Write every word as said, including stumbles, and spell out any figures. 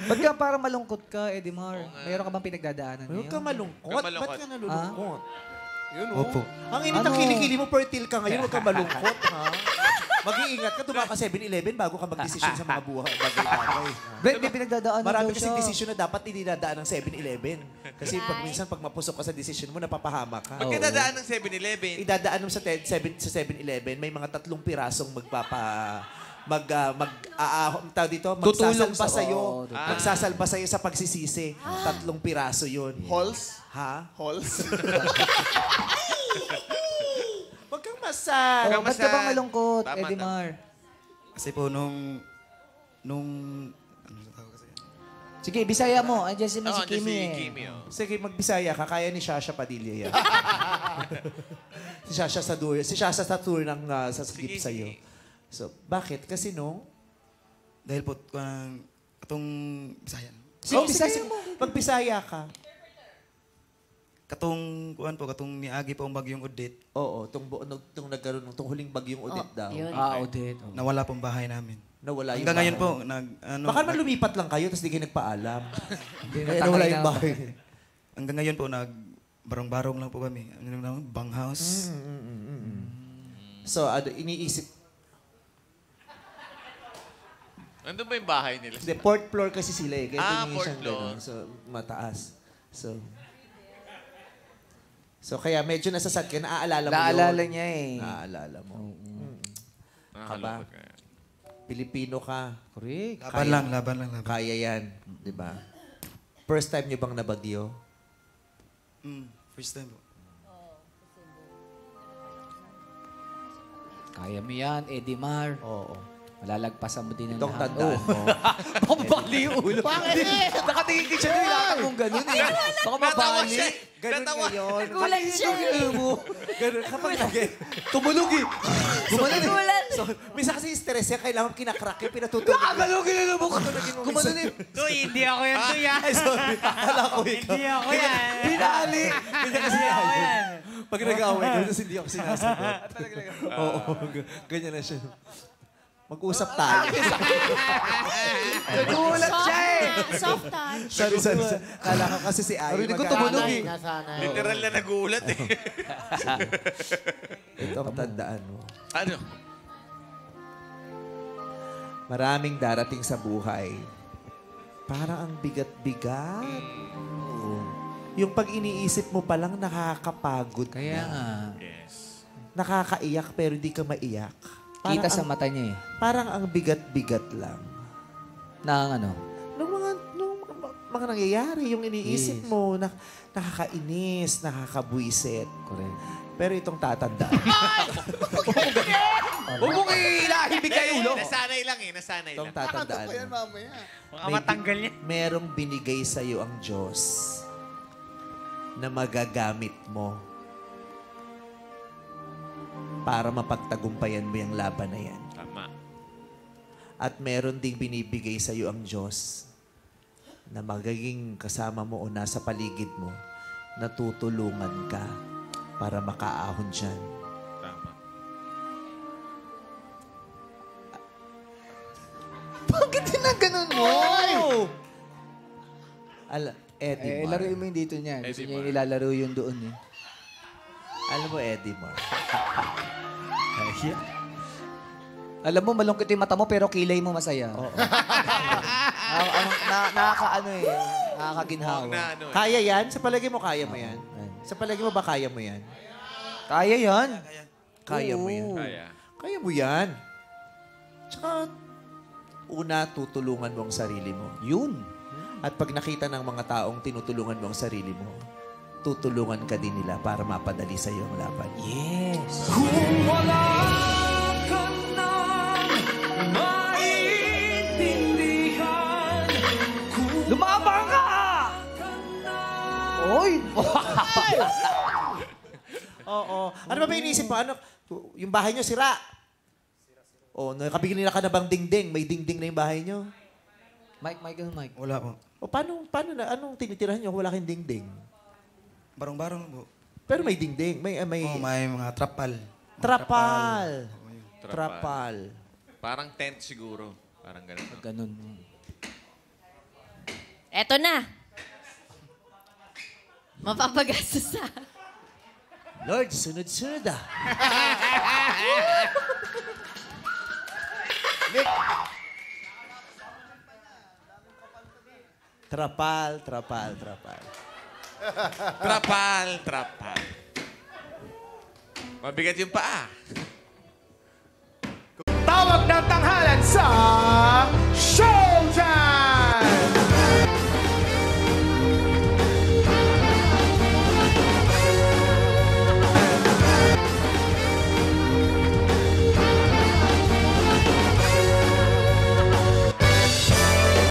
Ba't ka parang malungkot ka, Edimar? Mayroon ka bang pinagdadaanan Huwag ngayon? ka malungkot. Huwag ka malungkot. Ba't ka nalulungkot? Yun, oh. Opo. Ang init ng Ano? kilikili mo, fertile ka ngayon, huwag ka malungkot, ha? Mag-iingat ka, tumaka seven eleven bago ka mag-desisyon sa mga buhay. Bagay-bagay. Be, may pinagdadaanan Marami daw kasing siya. desisyon na dapat dinidadaan ng seven eleven. Kasi pag minsan, pag mapusok ka sa desisyon mo, napapahama ka. Ba't ka dadaan ng seven eleven? Idadaan mo sa te- seven sa seven eleven, may mga tatlong pirasong magpapa mag uh, mag uh, tawag dito, Tutulong magsasalba sa- sa iyo. oo, tutulong. Magsasalba sa iyo sa pagsisisi. Tatlong piraso 'yun. Halls? Ha? Halls? Wag kang masad. Oh, ba't ka Masad. bang malungkot, Tama, Edimar? Kasi po nung... Nung... Ano sa tawag kasi? Sige, Bisaya mo. Andiyan si, Oo, si andyan Kimi si eh. Kimi, oh. Sige, magbisaya ka. Kaya ni Shasha Padilla yan. si Shasha sa tour, si Shasha sa tour ng uh, sasagip Sige, sa iyo. sige. So, bakit? Kasi nung... Dahil po, uh, itong... Bisaya. Sige, Oh, Bisaya sige, mo. Magbisaya ka. Katong, kuhan po, katong niagi po ang bagyong Odette. Oo, tung, bu- nung, tung nagkaroon ng tung huling bagyong Odette daw. Yun. Ah, Odette. Oh. Nawala pong bahay namin. Nawala yung Hanggang ngayon bahay. po, nag... Ano, Baka naman nag- lumipat lang kayo, tapos di kayo nagpaalam. Hindi, Eh, natangay nawala na yung ako. bahay. Hanggang ngayon po, nag... Barong-barong lang po kami. Ano lang, bang house. So, ano, iniisip... Nandun ba yung bahay nila? Hindi, fourth floor kasi sila eh. Kaya Ah, tingin fourth siyang floor. ganun. So, mataas. So... So, kaya medyo nasasad ka, naaalala mo Naalala yun. niya eh. Naaalala mo. Nakakalungkot ka. Pilipino ka. Correct. Laban lang, laban lang, laban. Kaya yan. Di ba? First time niyo bang nabagyo? Mm, first time po. Kaya mo yan, Edimar. Oo. Malalagpasan mo din ang Itong lahat. tandaan mo. Pambali yung ulo. Bakit? Nakatingin ka siya doon. Ilakad mong ganun eh. Baka mabali. Ganun Natawa. ngayon. Nagulat siya eh. Ganun. Kapag lagi. Tumulog eh. Gumanon eh. Nagulat. So, minsan kasi yung stress yan, kailangan kinakrak yung pinatutulog. Nakagalaw ginala mo. Gumanon eh. Tuy, hindi ako yan, Tuy, ah. Ay, sorry. Akala ko ikaw. Hindi ako yan. Pinali. Hindi kasi Hindi ako ayaw. yan. Pag nag-away ka, tapos hindi ako sinasagot. Oo, g- ganyan na siya. Mag-usap tayo. Nagulat siya eh. Soft touch. sorry, sorry. sorry. Kala ko kasi si Ay. Narinig ko mag- tumunog Sanay eh. na sanay. Literal na nagulat eh. Ito ang tandaan mo. Ano? Maraming darating sa buhay. Parang ang bigat-bigat. Oo. Yung pag iniisip mo palang nakakapagod Kaya na. nga. Yes. Nakakaiyak pero di ka maiyak. Parang Kita sa ang- mata niya eh. Parang ang bigat-bigat lang. Na ano. Nung mga, nung mga, mga nangyayari, yung iniisip Yes. mo, na, nakakainis, nakakabuisit. Correct. Pero itong tatandaan, Huwag mong ilahibig kayo ulo. Nasanay lang eh, nasanay itong lang. tatandaan, Pa yan mamaya. Baka matanggal niya. merong binigay sa'yo ang Diyos na magagamit mo para mapagtagumpayan mo yung laban na yan. Tama. At meron ding binibigay sa'yo ang Diyos na magiging kasama mo o nasa paligid mo na tutulungan ka para makaahon dyan. Tama. Bakit din na ganun mo? Ala, Eddie Eh, Mar. laruin mo yung dito niya. Gusto Eddie niya Mar. yung ilalaro yun doon eh. Alam mo, Eddie Mar. Alam mo, malungkot yung mata mo pero kilay mo masaya. Oo. Ang, ang, na, nakaka-ano eh. Nakakaginhawa. Na ano eh. Kaya yan? Sa palagi mo, kaya mo yan? Ayan. Sa palagi mo ba kaya mo yan? Kaya yan. Kaya mo yan. Kaya. Kaya mo yan. Tsaka, una, tutulungan mo ang sarili mo. Yun. At pag nakita ng mga taong tinutulungan mo ang sarili mo, tutulungan ka din nila para mapadali sa iyo ang laban. Yes. Lumabang ka! Oy! Oo. Ano ba ba iniisip mo? Ano, yung bahay nyo sira. O, nakabigil nila ka na bang dingding? May dingding na yung bahay nyo. Mike, Michael, Mike. Wala po. O, paano, paano na, anong tinitirahan nyo kung wala kayong dingding? Barong-barong po. Pero may dingding. May, ah, may Oh, may mga trapal. Mga trapal. Oo, yun. Trapal. Parang tent siguro. Parang ganun. Ganun. Eto na. Mapapagastos na. Lord, sunod-sunod ah. Trapal, trapal, trapal. Trapal, trapal. Mabigat yung paa. Tawag ng tanghalan sa